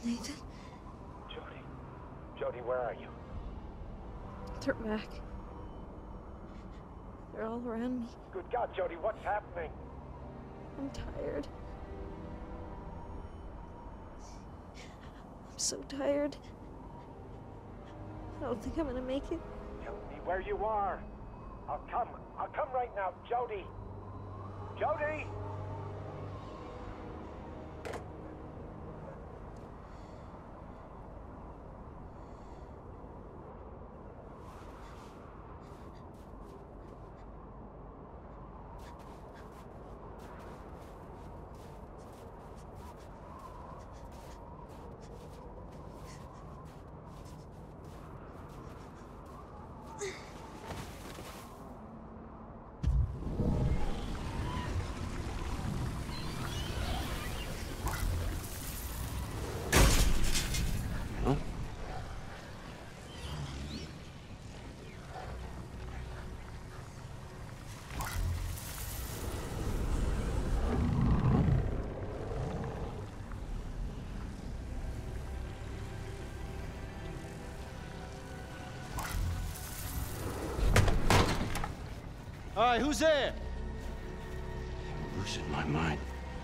Nathan? Jodie. Jodie, where are you? They're back. They're all around me. Good God, Jodie, what's happening? I'm tired. I'm so tired. I don't think I'm gonna make it. Tell me where you are. I'll come right now, Jodie. Jodie! All right, who's there? I'm losing my mind.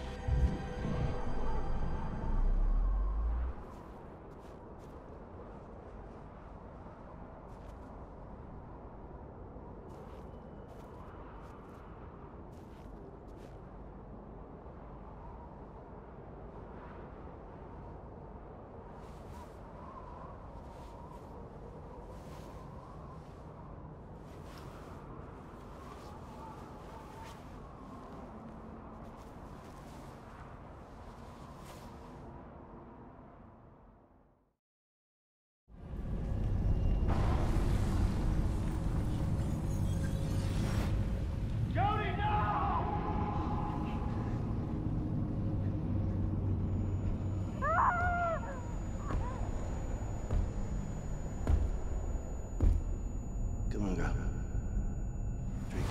Come on, girl. Drink.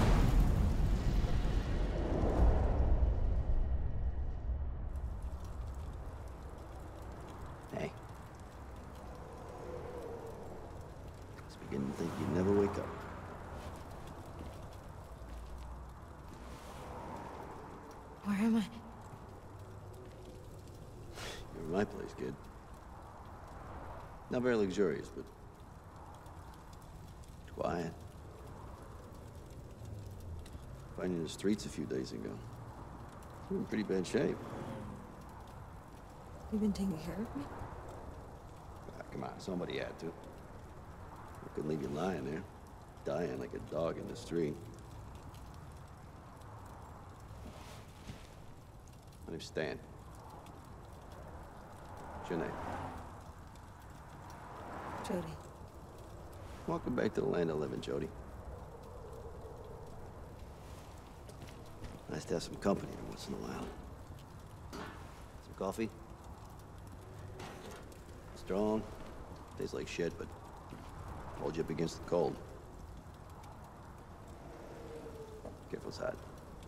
Hey. I was beginning to think you'd never wake up. Where am I? You're in my place, kid. Not very luxurious, but quiet. Found you in the streets a few days ago. You're in pretty bad shape. You've been taking care of me? Ah, come on, somebody had to. I couldn't leave you lying there, dying like a dog in the street. My name's Stan. What's your name? Jodie. Welcome back to the land of living, Jodie. Nice to have some company every once in a while. Some coffee? Strong? Tastes like shit, but hold you up against the cold. Careful, it's hot.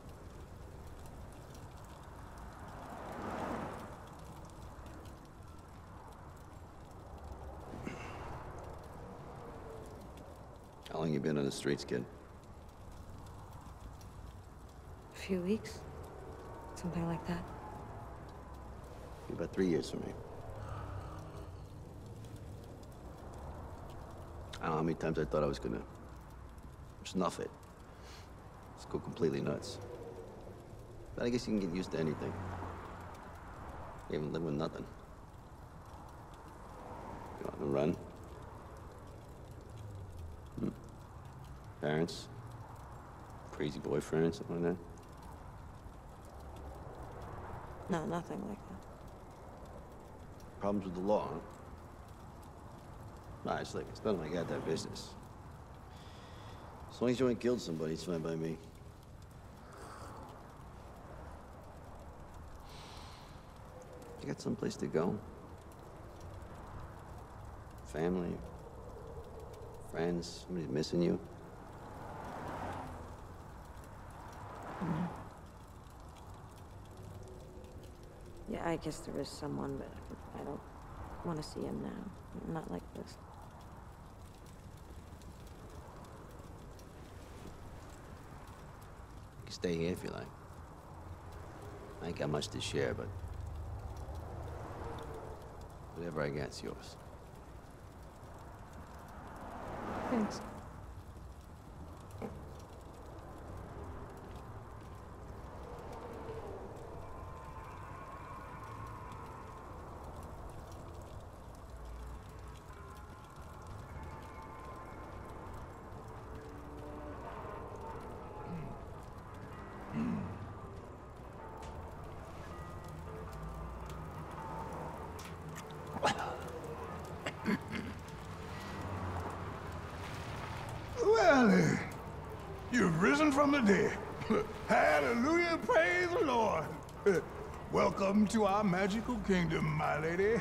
How long you been on the streets, kid? A few weeks? Something like that. About 3 years for me. I don't know how many times I thought I was gonna snuff it. Just go completely nuts. But I guess you can get used to anything. Even live with nothing. You want to run? Parents? Crazy boyfriend, something like that? No, nothing like that. Problems with the law, huh? Nah, it's none of my goddamn business. As long as you ain't killed somebody, it's fine by me. You got someplace to go? Family? Friends? Somebody missing you? Yeah, I guess there is someone, but I don't want to see him now. Not like this. You can stay here if you like. I ain't got much to share, but whatever I got's yours. Thanks. Well, you've risen from the dead. Hallelujah, praise the Lord. Welcome to our magical kingdom, my lady.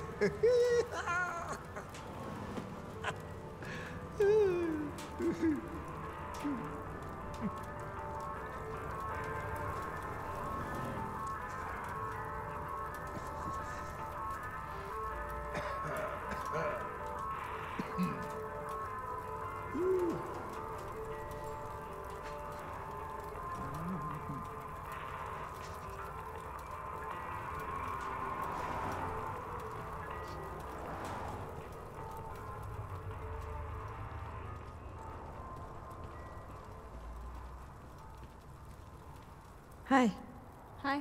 Hi. Hi.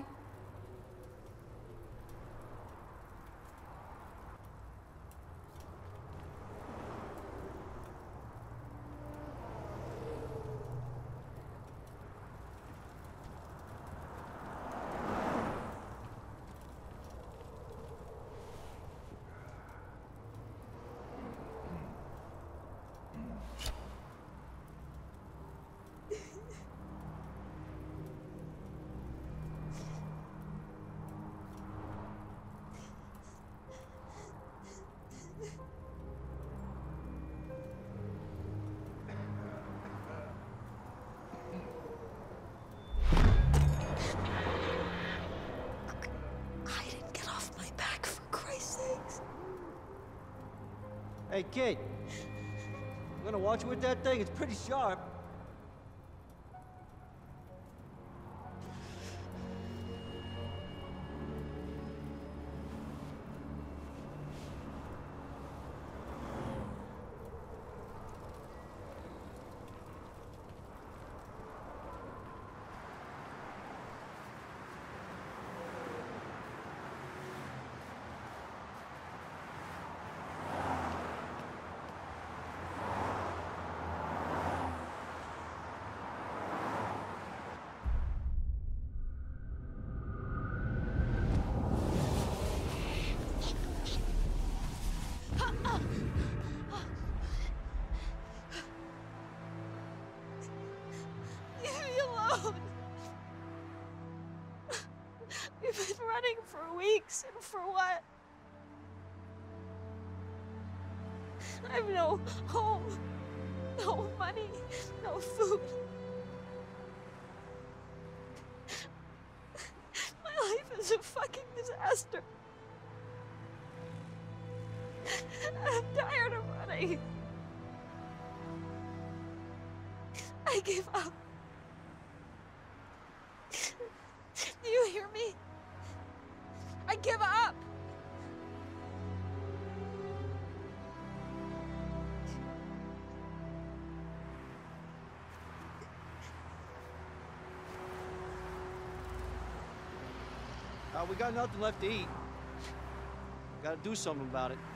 Hey, kid. I'm gonna watch you with that thing. It's pretty sharp. We've been running for weeks, and for what? I have no home, no money, no food. My life is a fucking disaster. I'm tired of running. I gave up. Do you hear me? I give up! We got nothing left to eat. Gotta do something about it.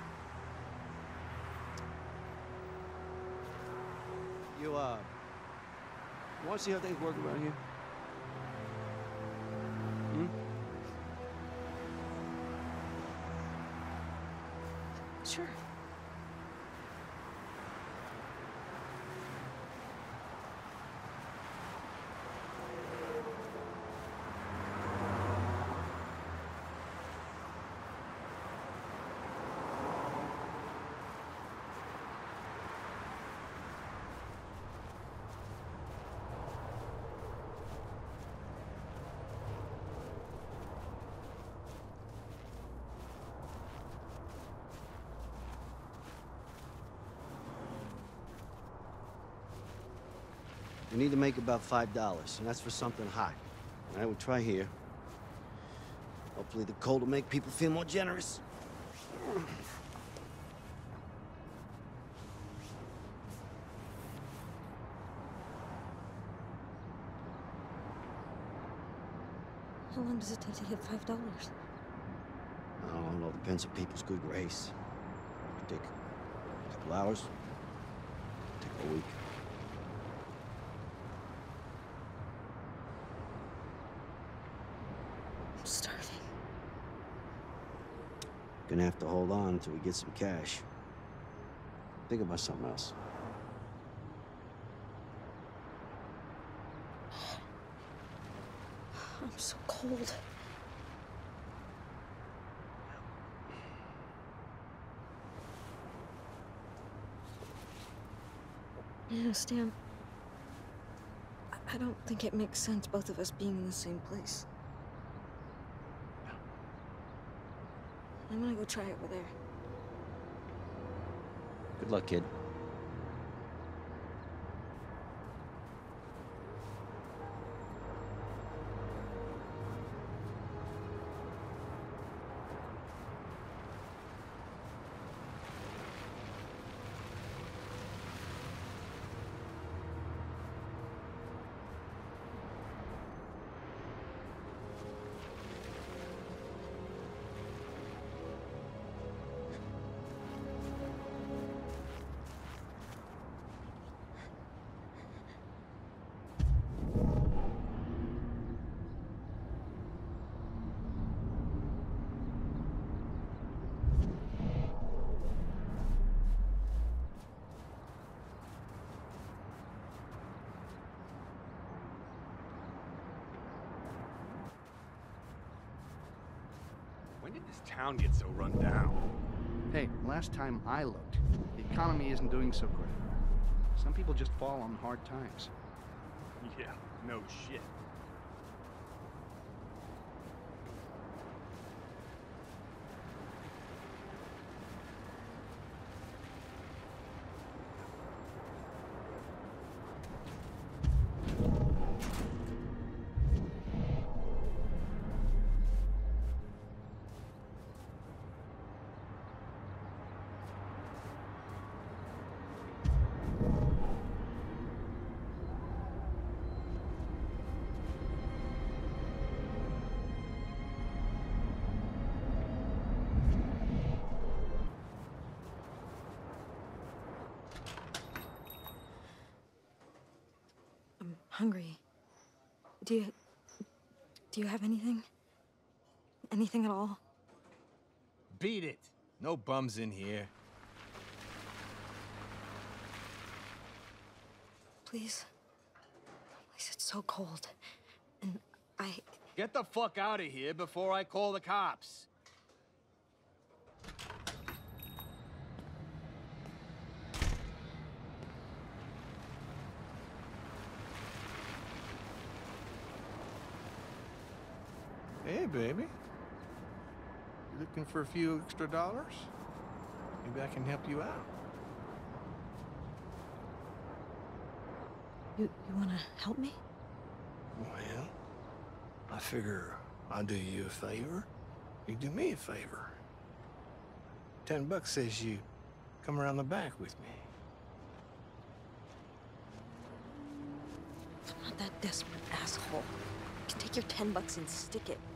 You wanna see how things work around here? Hmm? Sure. We need to make about $5, and that's for something hot. All right, we'll try here. Hopefully the cold will make people feel more generous. How long does it take to hit $5? I don't know, depends on people's good grace. Could take a couple hours, take a week. I'm starving. Gonna have to hold on until we get some cash. Think about something else. I'm so cold. Yeah, Stan. I don't think it makes sense both of us being in the same place. I'm gonna go try over there. Good luck, kid. When did this town get so run down? Hey, last time I looked, the economy isn't doing so great. Some people just fall on hard times. Yeah, no shit. I'm hungry. Do you have anything? Anything at all? Beat it. No bums in here. Please? Please, it's so cold. And Get the fuck out of here before I call the cops. Hey, baby. You looking for a few extra dollars? Maybe I can help you out. You wanna help me? Well, I figure I'll do you a favor. You do me a favor. $10 says you come around the back with me. I'm not that desperate, asshole. You can take your $10 and stick it.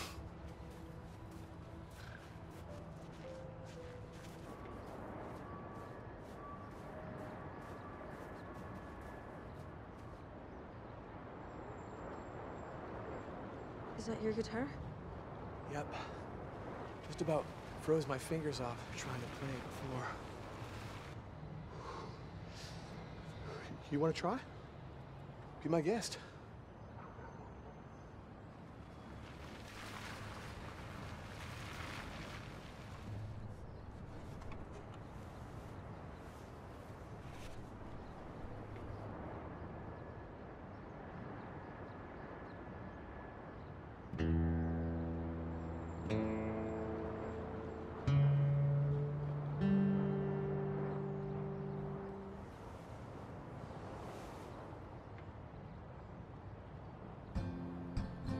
Is that your guitar? Yep. Just about froze my fingers off trying to play it before. You want to try? Be my guest.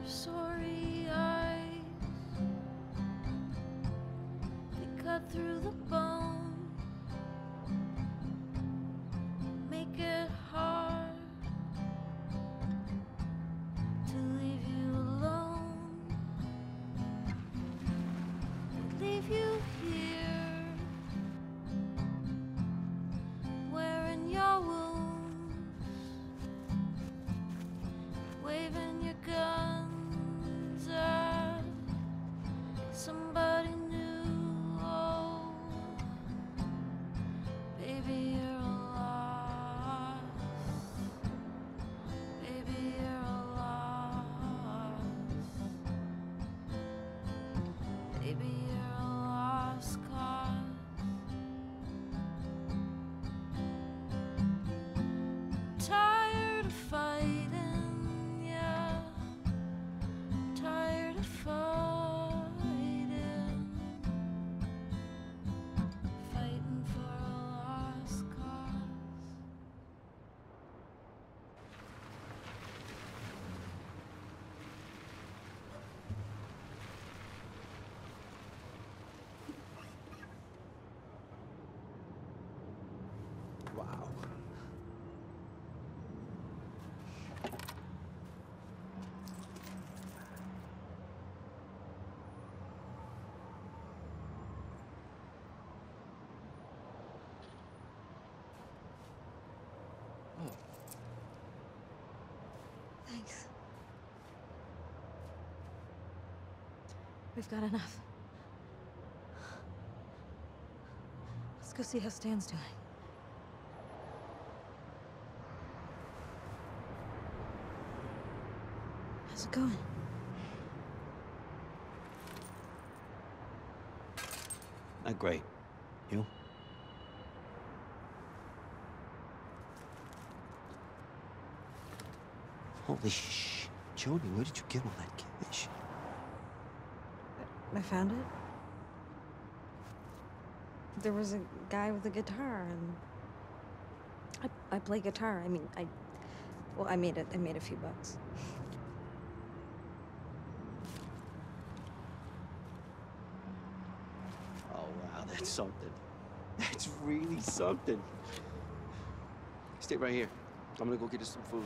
sorry eyes, they cut through the bone, make it hard to leave you alone. They leave you here, wearing your wounds, waving your guns at somebody new. Oh, baby, you're a loss. Baby, you're a loss. Baby, you're a lost cause. Tired of fighting, yeah. Tired of fighting. Fighting for a lost cause. Wow. Thanks. We've got enough. Let's go see how Stan's doing. How's it going? Not great. You? Holy sh! Jody, where did you get all that cash? I found it. There was a guy with a guitar, and I play guitar. I mean, I made a few bucks. Oh wow, that's something. That's really something. Stay right here. I'm gonna go get us some food.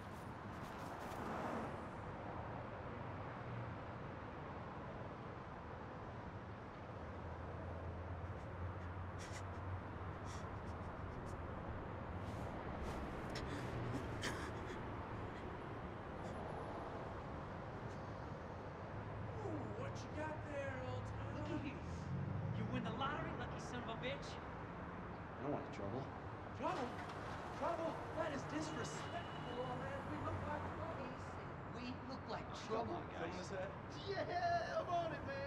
What you got there, old timer? Looky here. You win the lottery, lucky son of a bitch. I don't want trouble. Trouble? Trouble? That is disrespectful, old man. We look like trouble. We look like trouble. Come on, guys. Yeah, I'm on it, man.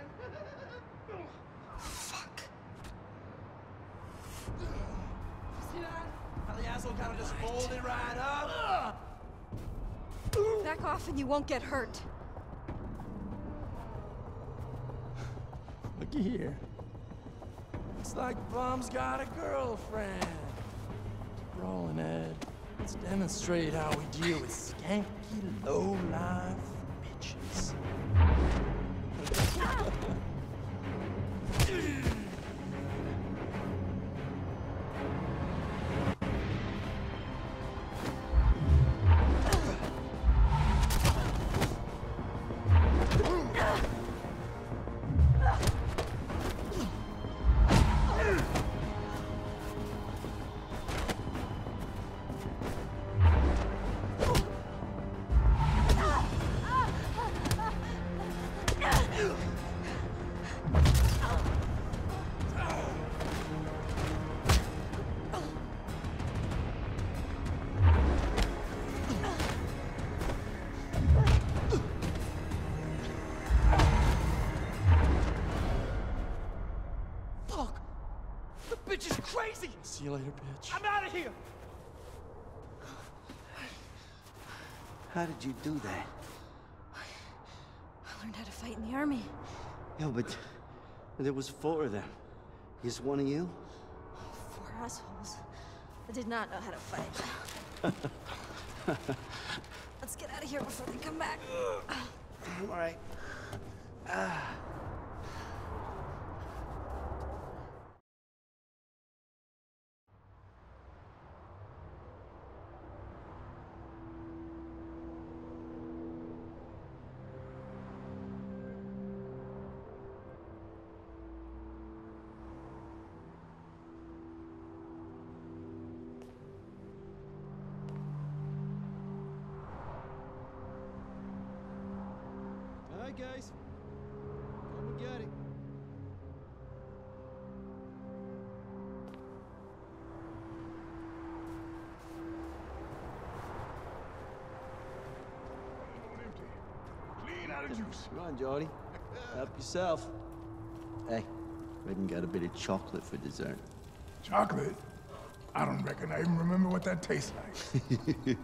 Fuck. See that? How the asshole kind of just folded right up. Back off and you won't get hurt. Looky here. Looks like Bum's got a girlfriend. Keep rolling, Ed. Let's demonstrate how we deal with skanky, low-life bitches. Fuck! The bitch is crazy! See you later, bitch. I'm out of here! How did you do that? I learned how to fight in the army. Yeah, but there was 4 of them. Is one of you? 4 assholes. I did not know how to fight. Let's get out of here before they come back. I'm all right. Ah. All right, guys. Come and get it. Clean out of juice. Come on, Jody. Help yourself. Hey, Reddin got a bit of chocolate for dessert. Chocolate? I don't reckon I even remember what that tastes like.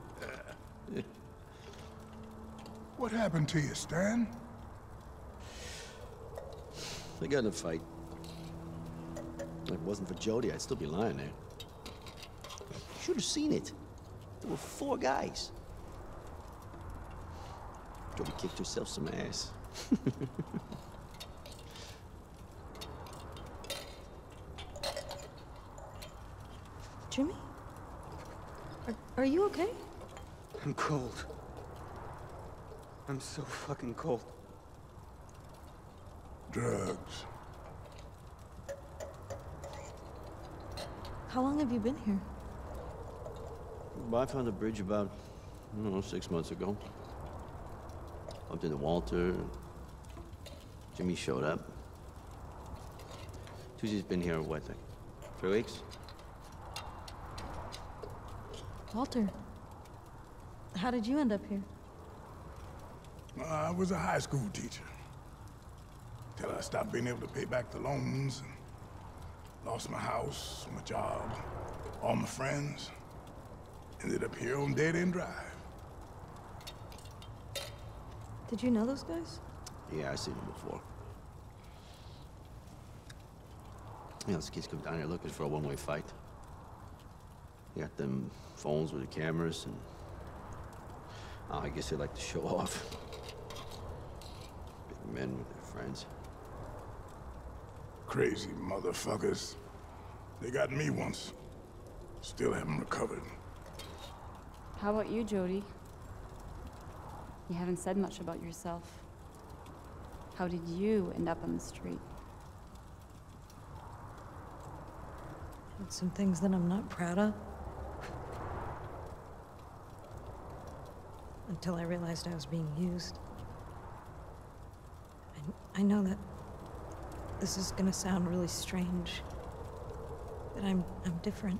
What happened to you, Stan? I got in a fight. If it wasn't for Jody, I'd still be lying there. You should have seen it. There were 4 guys. Jody kicked herself some ass. Jimmy? Are you okay? I'm cold. I'm so fucking cold. Drugs. How long have you been here? Well, I found the bridge about, I don't know, 6 months ago. Bumped into Walter. Jimmy showed up. Susie's been here, what, like 3 weeks? Walter, how did you end up here? I was a high school teacher. Till I stopped being able to pay back the loans and lost my house, my job, all my friends. Ended up here on Dead End Drive. Did you know those guys? Yeah, I've seen them before. You know, those kids come down here looking for a one-way fight. They got them phones with the cameras, and I guess they like to show off. Big men with their friends. Crazy motherfuckers. They got me once. Still haven't recovered. How about you, Jody? You haven't said much about yourself. How did you end up on the street? Did some things that I'm not proud of. Until I realized I was being used. I know that this is gonna sound really strange, but I'm different.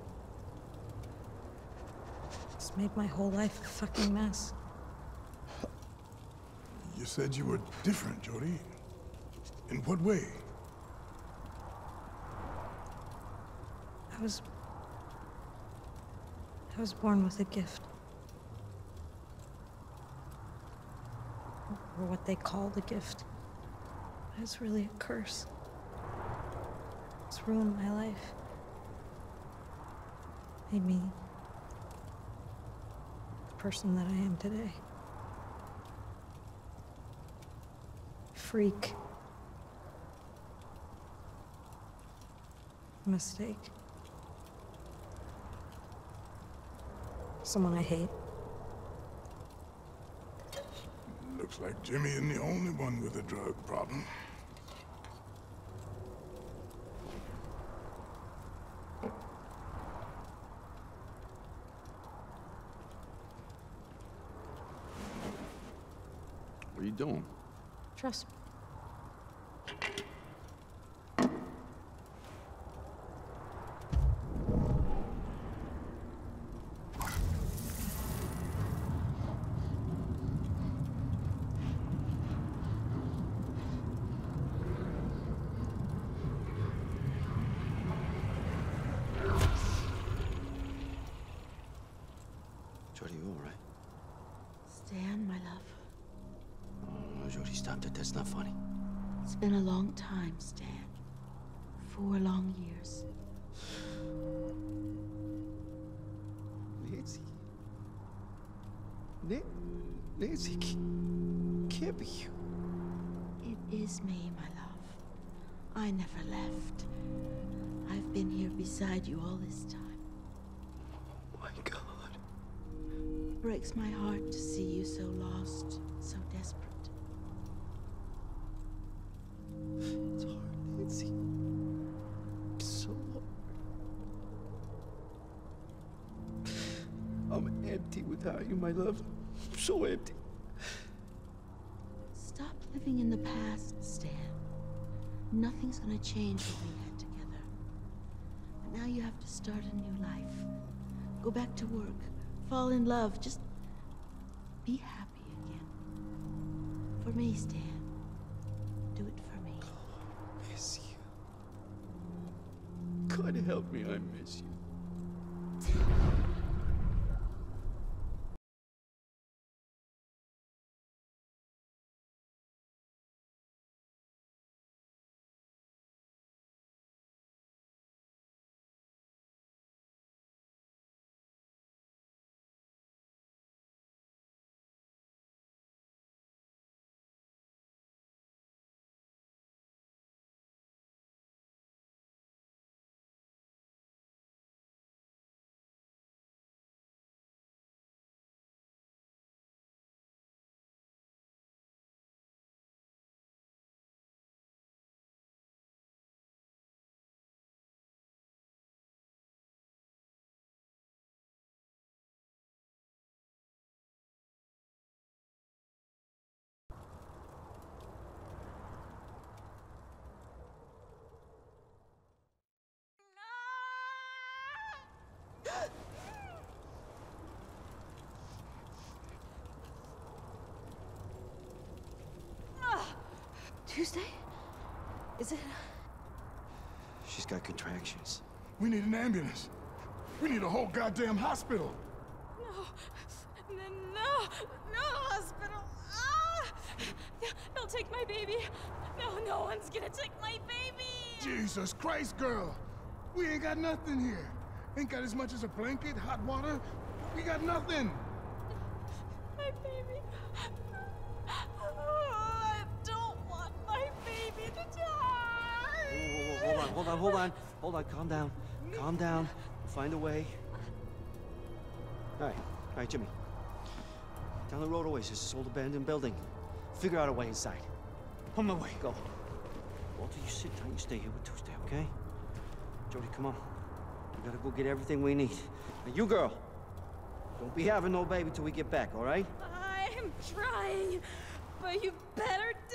It's made my whole life a fucking mess. You said you were different, Jody. In what way? I was born with a gift. Or what they call the gift. But it's really a curse. It's ruined my life. Made me the person that I am today. Freak. Mistake. Someone I hate. Looks like Jimmy isn't the only one with a drug problem. What are you doing? Trust me. Jody, you all right? Stan, my love. Oh, Jody, stop that. That's not funny. It's been a long time, Stan. 4 long years. Nancy. Nancy, can't be you. It is me, my love. I never left. I've been here beside you all this time. Oh my God. It breaks my heart to see you so lost, so desperate. It's hard, Nancy. It's so hard. I'm empty without you, my love. I'm so empty. Stop living in the past, Stan. Nothing's gonna change what we had together. But now you have to start a new life. Go back to work. Fall in love. Just be happy again. For me, Stan. Do it for me. I miss you. God help me, I miss you. Tuesday? Is it? She's got contractions. We need an ambulance. We need a whole goddamn hospital. No hospital. They'll take my baby. No one's gonna take my baby. Jesus Christ, girl. We ain't got nothing here. Ain't got as much as a blanket, hot water. We got nothing. My baby. I don't want my baby to die. Whoa, hold on, calm down. Calm down. We'll find a way. All right, Jimmy. Down the road a ways, there's this old abandoned building. Figure out a way inside. On my way, go. Walter, you sit tight, you stay here with Tuesday, okay? Jody, come on. We gotta go get everything we need. Now, you girl, don't be having no baby till we get back, all right? I'm trying, but you better